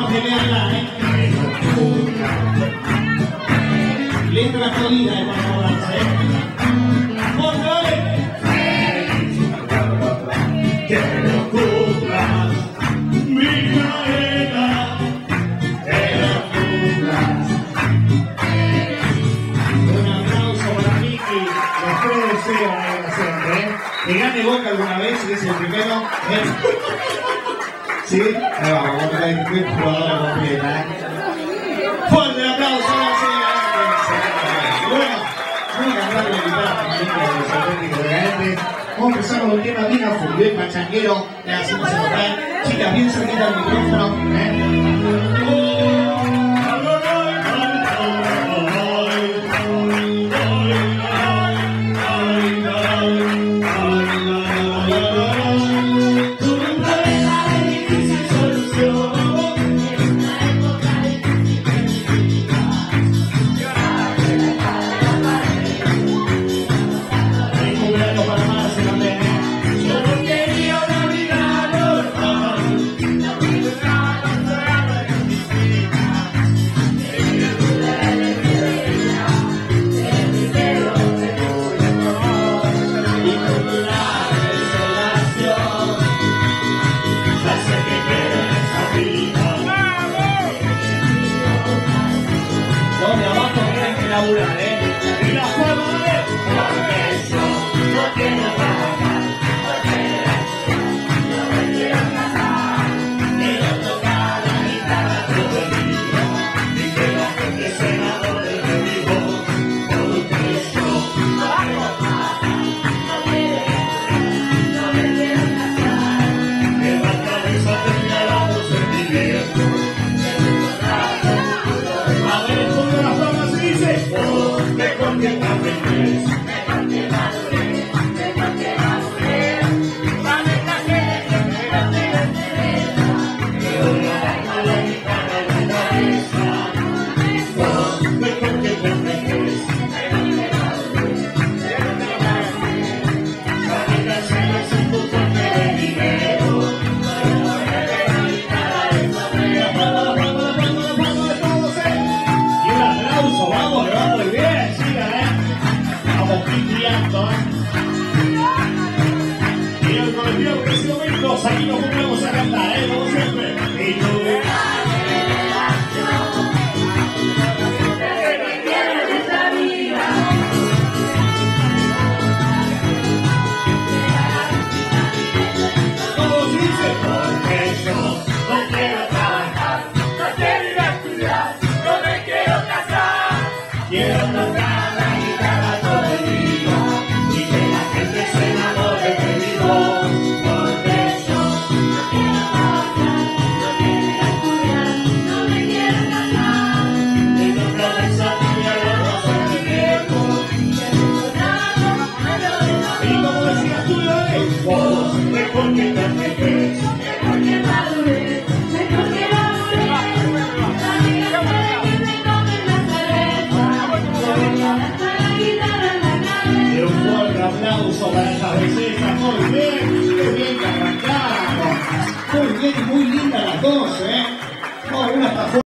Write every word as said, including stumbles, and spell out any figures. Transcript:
pelearla, ¿eh? Letra jodida de cuando danza, ¿eh? ¡Móndale! ¡Que lo cumplas, Micaela! ¡Que lo cumplas! Un aplauso para Miki. Después de deseo, siempre, ¿eh? Que gane Boca alguna vez, si es el primero. ¿Eh? ¿Sí? Ahí va, vamos a ver qué jugadora completa, ¿eh? Fuerte el aplauso, señora. Bueno, vamos a cantar la guitarra femenina de los auténticos decadentes. Vamos a empezar con un tema bien a full, bien pachanguero. Le hacemos el total. Chicas, bien cerquita al micrófono, ¿eh? Aquí nos vamos a cantar, ¿eh? Como siempre. Y tú... ¿Cómo se dice? Porque yo no quiero trabajar, no quiero ir a estudiar, no me quiero casar. Quiero tocar la guitarra todo el día y que la gente se enamore de mi voz. Aplauso para estas bellezas, muy bien, qué bien que arrancamos, muy bien y muy lindas las dos, ¿eh? No, una está